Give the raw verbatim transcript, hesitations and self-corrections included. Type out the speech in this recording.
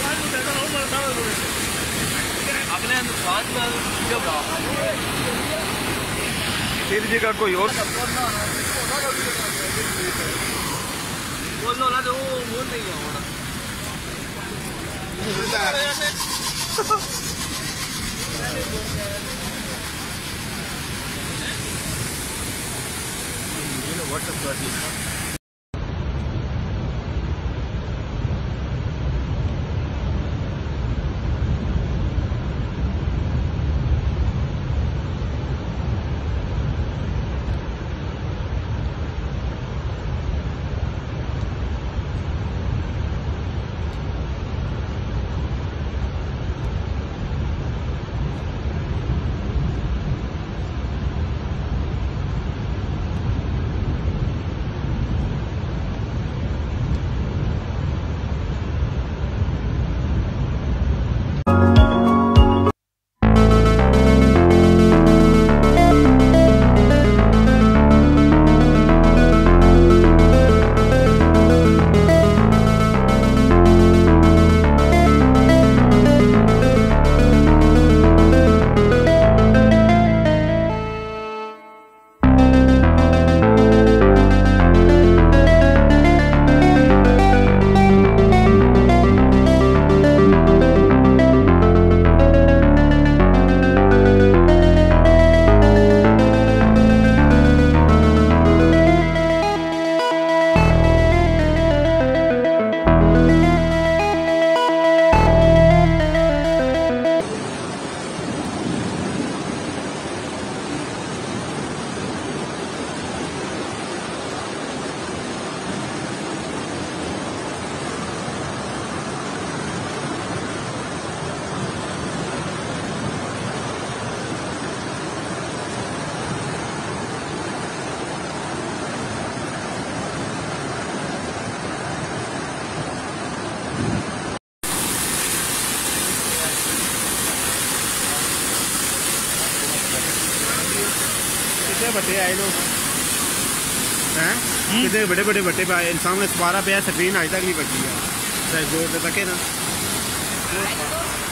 अपने फिर जगह कोई और बोलो ना तो वो बोल नहीं है व्हाट्सएप कर दिया। कितने बट्टे आए लोग हैं? कितने बड़े बड़े बट्टे पे आए। सामने सपारा पे स्क्रीन आज तक नहीं बची है। जोर तक है ना।